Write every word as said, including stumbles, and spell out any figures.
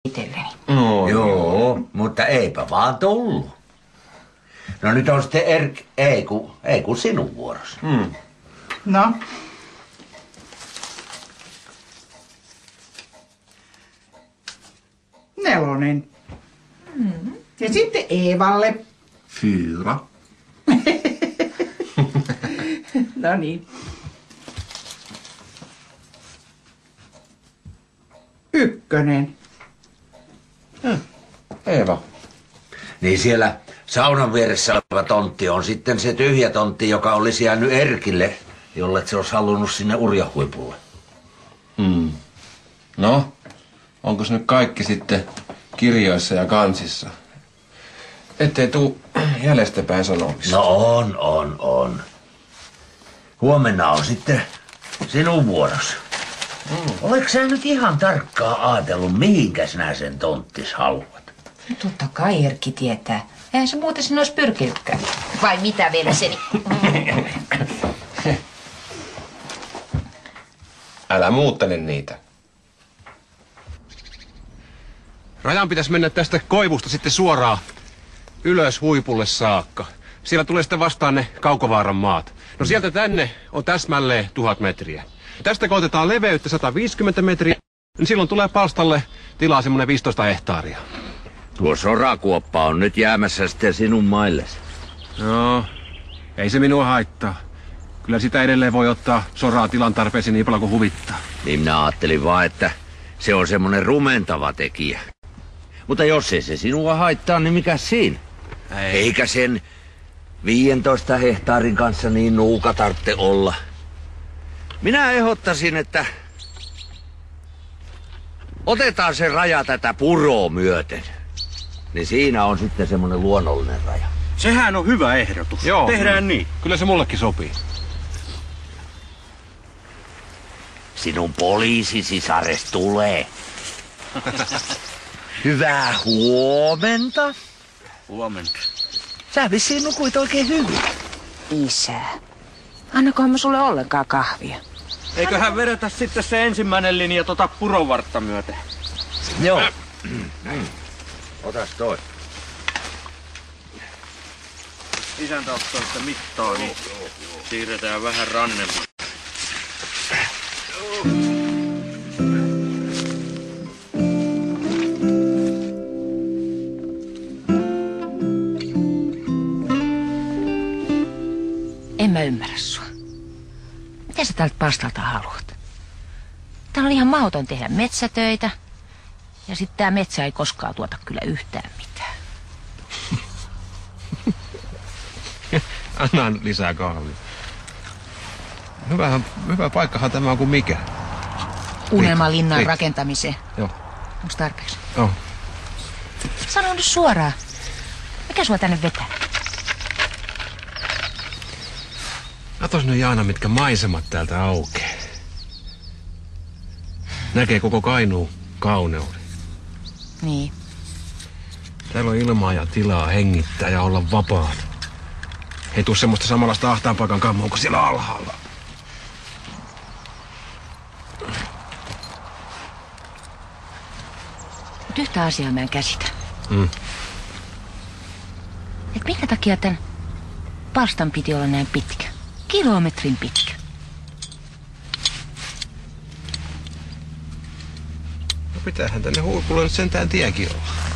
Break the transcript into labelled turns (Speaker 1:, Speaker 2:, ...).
Speaker 1: itselleni.
Speaker 2: No, joo, mutta eipä vaan tullut. No nyt on sitten Erk, ei kun, ei kun sinun vuorosi.
Speaker 3: Hmm.
Speaker 1: No. Nelonen. Mm. Ja sitten Eevalle.
Speaker 3: Fyra.
Speaker 1: No niin. Ykkönen.
Speaker 3: Hmm. Eeva.
Speaker 2: Niin siellä saunan vieressä oleva tontti on sitten se tyhjä tontti, joka olisi jäänyt Erkille, jolle se olisi halunnut sinne urjahuipulle.
Speaker 3: Hmm. No, onko se nyt kaikki sitten kirjoissa ja kansissa? Ettei tuu jäljestäpäin sanomista.
Speaker 2: No on, on, on. Huomenna on sitten sinun vuorosi. Mm. Oletko sä nyt ihan tarkkaan ajatellut, mihinkä sinä sen tonttis haluat?
Speaker 1: Totta kai Erkki tietää. Eihän se muuten sinne olisi pyrkinytkään. Vai mitä veljeni?
Speaker 3: Älä muuttele niitä.
Speaker 4: Rajan pitäisi mennä tästä koivusta sitten suoraan ylös huipulle saakka. Siellä tulee sitten vastaan ne Kaukovaaran maat. No sieltä tänne on täsmälleen tuhat metriä. Tästä koitetaan leveyttä sata viisikymmentä metriä, niin silloin tulee palstalle tilaa semmoinen viisitoista hehtaaria.
Speaker 2: Tuo sorakuoppa on nyt jäämässä sitten sinun maillesi.
Speaker 4: No, ei se minua haittaa. Kyllä sitä edelleen voi ottaa soraa tilan tarpeisiin niin paljon kuin huvittaa.
Speaker 2: Niin minä ajattelin vaan, että se on semmoinen rumentava tekijä. Mutta jos ei se sinua haittaa, niin mikä siinä? Ei. Eikä sen viidentoista hehtaarin kanssa niin nuuka tarvitse olla. Minä ehdottaisin, että otetaan se raja tätä puroa myöten. Niin siinä on sitten semmoinen luonnollinen raja.
Speaker 5: Sehän on hyvä ehdotus.
Speaker 4: Joo.
Speaker 5: Tehdään niin.
Speaker 4: Kyllä se mullekin sopii.
Speaker 2: Sinun poliisisisares tulee. Hyvää huomenta.
Speaker 5: Huomenta.
Speaker 2: Sä vissiin nukuit oikein hyvin.
Speaker 1: Isä. Annakohan mä sulle ollenkaan kahvia?
Speaker 5: Eiköhän vedetä sitten se ensimmäinen linja tota purovartta myöten.
Speaker 2: Joo. Otas toi.
Speaker 5: Isäntä ottaa sitä mittaa, niin siirretään vähän rannelle.
Speaker 1: En mä ymmärrä sua. Mitä sä tältä pastalta haluat? Täällä on ihan mahdoton tehdä metsätöitä. Ja sitten tää metsä ei koskaan tuota kyllä yhtään mitään.
Speaker 4: Anna lisää kahvia. Hyvä, hyvä paikkahan tämä on kuin mikä.
Speaker 1: Unelmalinnan
Speaker 4: Riitti.
Speaker 1: rakentamiseen.
Speaker 4: Joo.
Speaker 1: Onks tarpeeksi?
Speaker 4: Joo.
Speaker 1: Sano nyt suoraan. Mikä sua tänne vetää?
Speaker 4: Katos nyt Jaana, mitkä maisemat täältä aukeaa. Näkee koko Kainuun kauneuden.
Speaker 1: Niin.
Speaker 4: Täällä on ilmaa ja tilaa hengittää ja olla vapaana. Ei tuu semmoista samanlaista ahtaan paikan kammoa kuin siellä alhaalla.
Speaker 1: Mut yhtä asiaa mä en käsitä.
Speaker 4: Mm.
Speaker 1: Et minkä takia tän pastan piti olla näin pitkä? Kilometrin pitkä.
Speaker 4: No pitäähän tänne huipulle nyt sentään tiekin olla.